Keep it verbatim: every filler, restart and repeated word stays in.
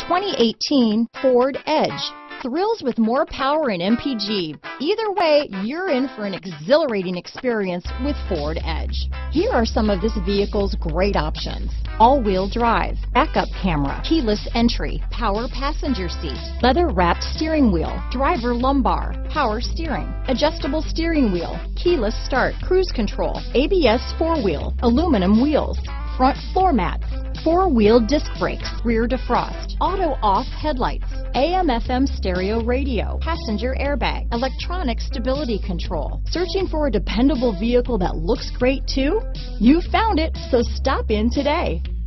twenty eighteen Ford Edge. Thrills with more power and M P G. Either way, you're in for an exhilarating experience with Ford Edge. Here are some of this vehicle's great options: all-wheel drive, backup camera, keyless entry, power passenger seat, leather-wrapped steering wheel, driver lumbar, power steering, adjustable steering wheel, keyless start, cruise control, A B S four-wheel, aluminum wheels, front floor mats, four-wheel disc brakes, rear defrost, auto-off headlights, A M F M stereo radio, passenger airbag, electronic stability control. Searching for a dependable vehicle that looks great too? You found it, so stop in today.